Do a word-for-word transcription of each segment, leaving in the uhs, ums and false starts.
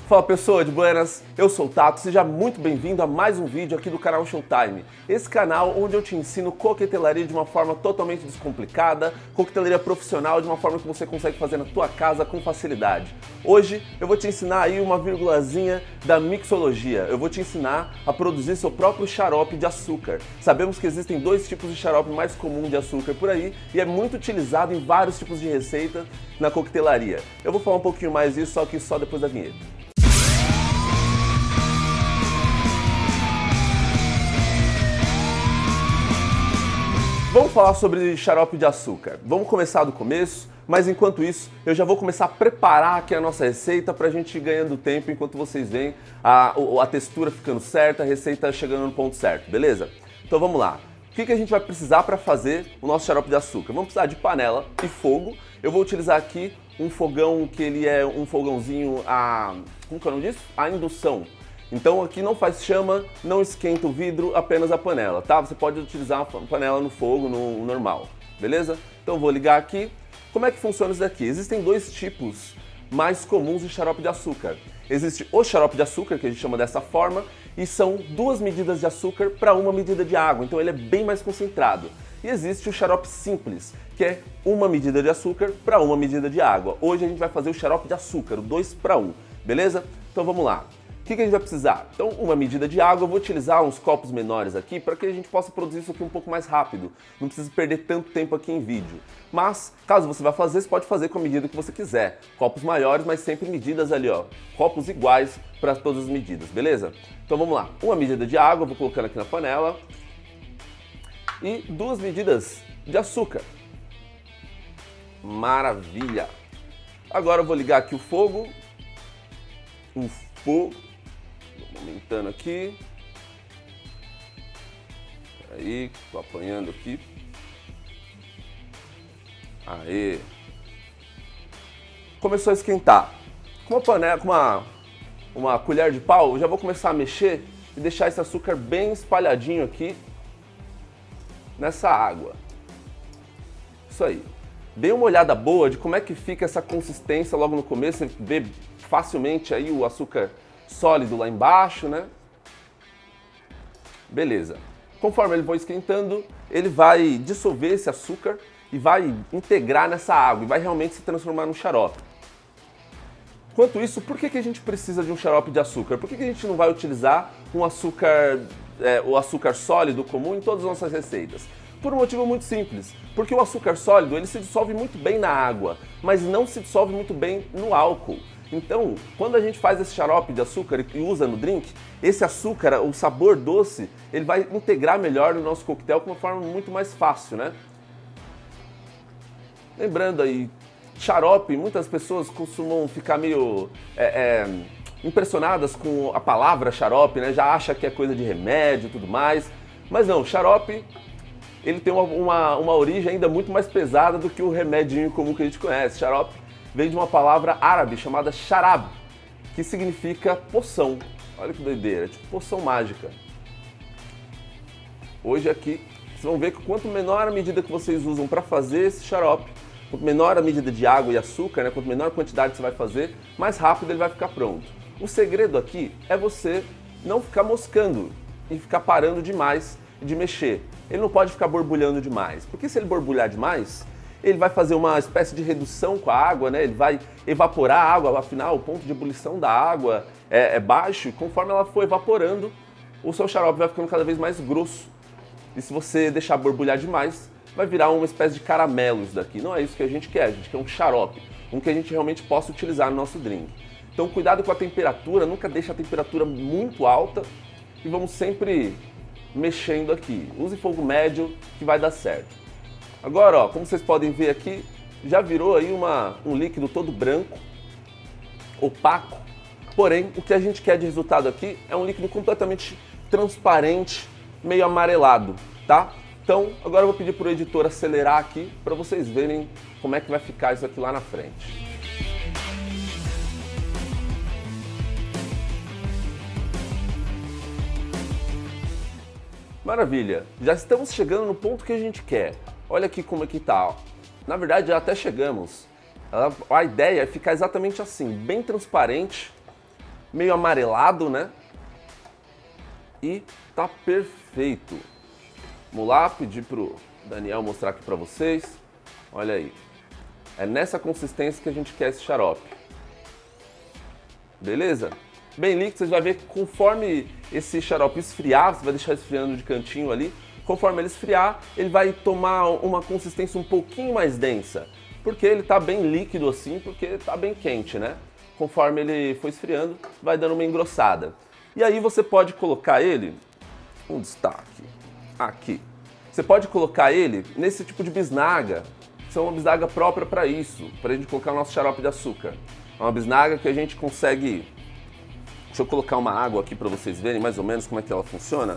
Fala pessoa de buenas, eu sou o Tato, seja muito bem-vindo a mais um vídeo aqui do canal Showtime. Esse canal onde eu te ensino coquetelaria de uma forma totalmente descomplicada, coquetelaria profissional de uma forma que você consegue fazer na tua casa com facilidade. Hoje eu vou te ensinar aí uma virgulazinha da mixologia, eu vou te ensinar a produzir seu próprio xarope de açúcar. Sabemos que existem dois tipos de xarope mais comum de açúcar por aí e é muito utilizado em vários tipos de receita na coquetelaria. Eu vou falar um pouquinho mais disso, só que só depois da vinheta. Vamos falar sobre xarope de açúcar. Vamos começar do começo, mas enquanto isso eu já vou começar a preparar aqui a nossa receita para a gente ir ganhando tempo enquanto vocês veem a, a textura ficando certa, a receita chegando no ponto certo, beleza? Então vamos lá. O que, que a gente vai precisar para fazer o nosso xarope de açúcar? Vamos precisar de panela e fogo. Eu vou utilizar aqui um fogão que ele é um fogãozinho a... como que é o nome disso? A indução. Então aqui não faz chama, não esquenta o vidro, apenas a panela, tá? Você pode utilizar a panela no fogo, no normal, beleza? Então vou ligar aqui. Como é que funciona isso daqui? Existem dois tipos mais comuns de xarope de açúcar. Existe o xarope de açúcar, que a gente chama dessa forma, e são duas medidas de açúcar para uma medida de água, então ele é bem mais concentrado. E existe o xarope simples, que é uma medida de açúcar para uma medida de água. Hoje a gente vai fazer o xarope de açúcar, o dois para um, beleza? Então vamos lá. O que, que a gente vai precisar? Então, uma medida de água, eu vou utilizar uns copos menores aqui para que a gente possa produzir isso aqui um pouco mais rápido. Não precisa perder tanto tempo aqui em vídeo. Mas, caso você vá fazer, você pode fazer com a medida que você quiser. Copos maiores, mas sempre medidas ali, ó. Copos iguais para todas as medidas, beleza? Então vamos lá. Uma medida de água, eu vou colocando aqui na panela. E duas medidas de açúcar. Maravilha! Agora eu vou ligar aqui o fogo. O fogo. Aumentando aqui. Aí, tô apanhando aqui. Aí. Começou a esquentar. Com uma panela, com uma, uma colher de pau, eu já vou começar a mexer e deixar esse açúcar bem espalhadinho aqui nessa água. Isso aí. Dê uma olhada boa de como é que fica essa consistência logo no começo, você vê facilmente aí o açúcar sólido lá embaixo, né? Beleza. Conforme ele for esquentando, ele vai dissolver esse açúcar e vai integrar nessa água e vai realmente se transformar num xarope. Enquanto isso, por que, que a gente precisa de um xarope de açúcar? Por que, que a gente não vai utilizar um açúcar, é, o açúcar sólido comum em todas as nossas receitas? Por um motivo muito simples, porque o açúcar sólido ele se dissolve muito bem na água, mas não se dissolve muito bem no álcool. Então, quando a gente faz esse xarope de açúcar e usa no drink, esse açúcar, o sabor doce, ele vai integrar melhor no nosso coquetel com uma forma muito mais fácil, né? Lembrando aí, xarope, muitas pessoas costumam ficar meio é, é, impressionadas com a palavra xarope, né? Já acha que é coisa de remédio e tudo mais, mas não, xarope ele tem uma, uma, uma origem ainda muito mais pesada do que o remedinho comum que a gente conhece. Xarope vem de uma palavra árabe chamada sharab, que significa poção. Olha que doideira, tipo poção mágica. Hoje aqui, vocês vão ver que quanto menor a medida que vocês usam para fazer esse xarope, quanto menor a medida de água e açúcar, né, quanto menor a quantidade você vai fazer, mais rápido ele vai ficar pronto. O segredo aqui é você não ficar moscando e ficar parando demais de mexer. Ele não pode ficar borbulhando demais, porque se ele borbulhar demais, ele vai fazer uma espécie de redução com a água, né? Ele vai evaporar a água, afinal o ponto de ebulição da água é, é baixo e conforme ela for evaporando, o seu xarope vai ficando cada vez mais grosso. E se você deixar borbulhar demais, vai virar uma espécie de caramelo isso daqui. Não é isso que a gente quer, a gente quer um xarope, um que a gente realmente possa utilizar no nosso drink. Então cuidado com a temperatura, nunca deixe a temperatura muito alta e vamos sempre mexendo aqui. Use fogo médio que vai dar certo. Agora, ó, como vocês podem ver aqui, já virou aí uma, um líquido todo branco, opaco. Porém, o que a gente quer de resultado aqui é um líquido completamente transparente, meio amarelado, tá? Então, agora eu vou pedir para o editor acelerar aqui para vocês verem como é que vai ficar isso aqui lá na frente. Maravilha, já estamos chegando no ponto que a gente quer. Olha aqui como é que tá, ó. Na verdade já até chegamos. A ideia é ficar exatamente assim, bem transparente, meio amarelado, né? E tá perfeito. Vamos lá, pedir pro Daniel mostrar aqui pra vocês. Olha aí. É nessa consistência que a gente quer esse xarope. Beleza? Bem líquido, você vai ver que conforme esse xarope esfriar, você vai deixar esfriando de cantinho ali, conforme ele esfriar, ele vai tomar uma consistência um pouquinho mais densa. Porque ele tá bem líquido assim, porque tá bem quente, né? Conforme ele for esfriando, vai dando uma engrossada. E aí você pode colocar ele, um destaque, aqui. Você pode colocar ele nesse tipo de bisnaga. Isso é uma bisnaga própria para isso, para a gente colocar o nosso xarope de açúcar. É uma bisnaga que a gente consegue... Deixa eu colocar uma água aqui para vocês verem mais ou menos como é que ela funciona.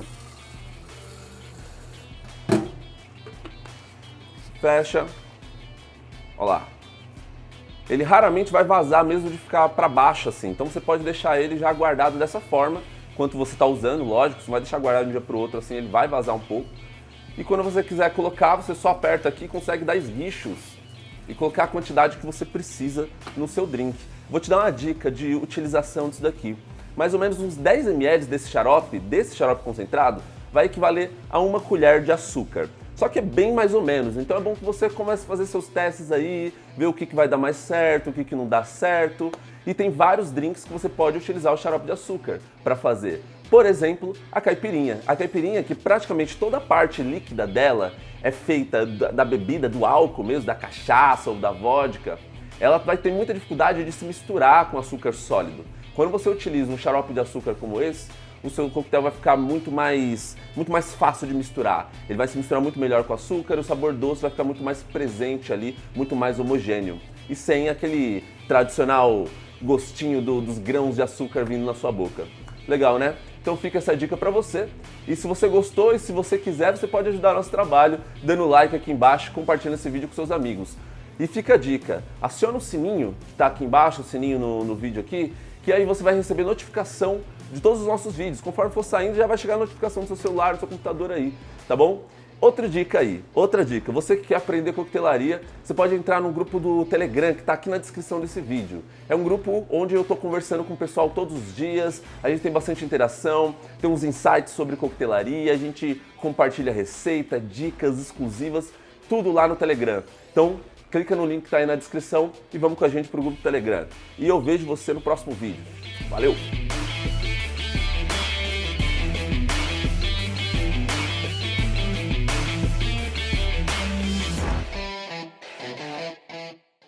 Fecha. Olha lá. Ele raramente vai vazar mesmo de ficar para baixo assim, então você pode deixar ele já guardado dessa forma, enquanto você está usando, lógico, você vai deixar guardado de um dia para o outro assim, ele vai vazar um pouco. E quando você quiser colocar, você só aperta aqui e consegue dar esguichos e colocar a quantidade que você precisa no seu drink. Vou te dar uma dica de utilização disso daqui. Mais ou menos uns dez mililitros desse xarope, desse xarope concentrado, vai equivaler a uma colher de açúcar. Só que é bem mais ou menos, então é bom que você comece a fazer seus testes aí, ver o que, que vai dar mais certo, o que, que não dá certo. E tem vários drinks que você pode utilizar o xarope de açúcar para fazer. Por exemplo, a caipirinha. A caipirinha, que praticamente toda a parte líquida dela é feita da, da bebida, do álcool mesmo, da cachaça ou da vodka, ela vai ter muita dificuldade de se misturar com açúcar sólido. Quando você utiliza um xarope de açúcar como esse, o seu coquetel vai ficar muito mais, muito mais fácil de misturar. Ele vai se misturar muito melhor com o açúcar, o sabor doce vai ficar muito mais presente ali, muito mais homogêneo. E sem aquele tradicional gostinho do, dos grãos de açúcar vindo na sua boca. Legal, né? Então fica essa dica pra você. E se você gostou e se você quiser, você pode ajudar o nosso trabalho dando like aqui embaixo e compartilhando esse vídeo com seus amigos. E fica a dica, aciona o sininho, que tá aqui embaixo, o sininho no, no vídeo aqui, que aí você vai receber notificação de todos os nossos vídeos. Conforme for saindo, já vai chegar a notificação no seu celular, no seu computador aí, tá bom? Outra dica aí, outra dica, você que quer aprender coquetelaria, você pode entrar no grupo do Telegram, que está aqui na descrição desse vídeo. É um grupo onde eu estou conversando com o pessoal todos os dias, a gente tem bastante interação, tem uns insights sobre coquetelaria, a gente compartilha receita, dicas exclusivas, tudo lá no Telegram. Então, clica no link que está aí na descrição e vamos com a gente para o grupo do Telegram. E eu vejo você no próximo vídeo. Valeu!